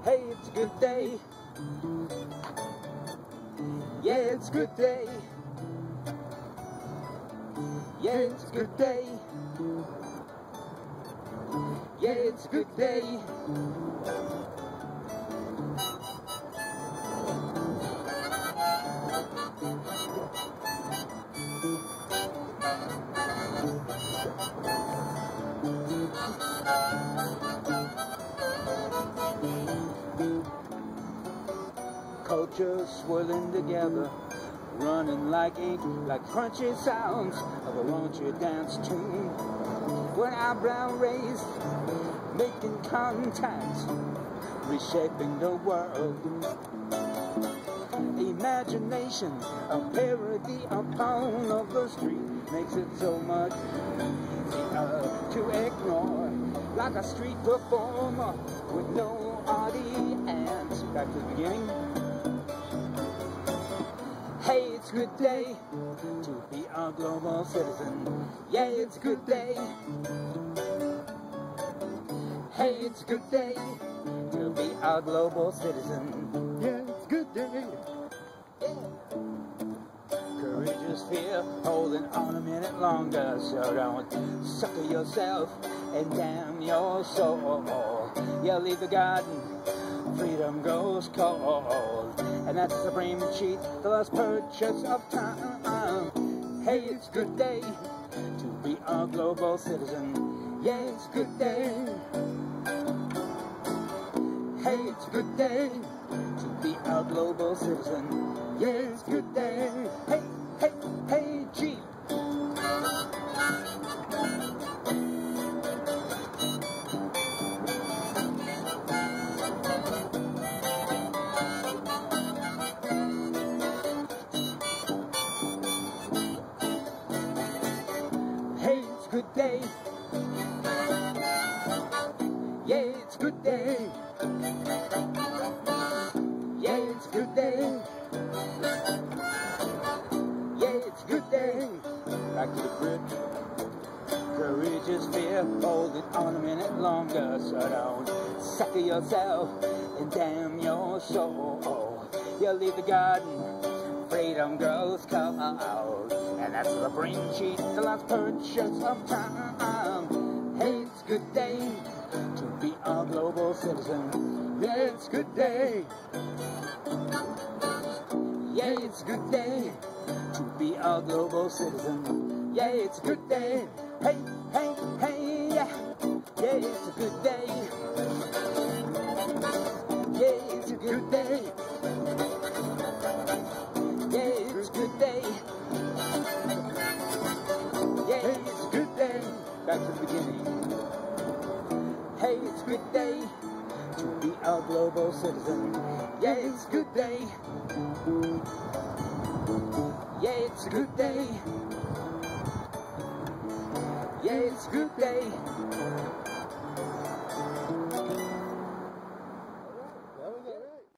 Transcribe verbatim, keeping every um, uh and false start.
Hey, it's a good day. Yeah, it's a good day. Yeah, it's a good day. Yeah, it's a good day. Cultures swirling together, running like ink, like crunchy sounds of a raunchy dance tune. When eyebrow raised, making contact, reshaping the world. Imagination, a parody upon of the street, makes it so much easier to ignore. Like a street performer with no audience. Back to the beginning. Hey, it's a good day to be a global citizen. Yeah, it's a good day. Hey, it's a good day to be a global citizen. Yeah, it's a good day. Yeah. Courageous fear, holding on a minute longer, so don't sucker yourself and damn your soul. You leave the garden, freedom grows cold, and that's the supreme cheat, the last purchase of time. Hey, it's a good day to be a global citizen. Yeah, it's a good day. Hey, it's a good day to be a global citizen. Yeah, it's a good day. Hey, hey, hey, G. Hey, it's a good day. Yeah, it's a good day. Yeah, it's a good day. Yeah, it's a good day. Back to the bridge. Courageous fear, hold it on a minute longer, so don't sucker yourself and damn your soul. You leave the garden, freedom grows cold, and that's the brain cheat, the last purchase of time. Hey, it's a good day to be a global citizen. Yeah, it's a good day. Yeah, it's a good day to be a global citizen. Yeah, it's a good day. Hey, hey, hey, yeah. Yeah, it's a good day. Yeah, it's a good day. Yeah, it's a good day. Yeah, it's a good day. Back to the beginning. Hey, it's a good day to be a global citizen. Yeah, it's a good day. Yeah, it's a good day. Yeah, it's a good day.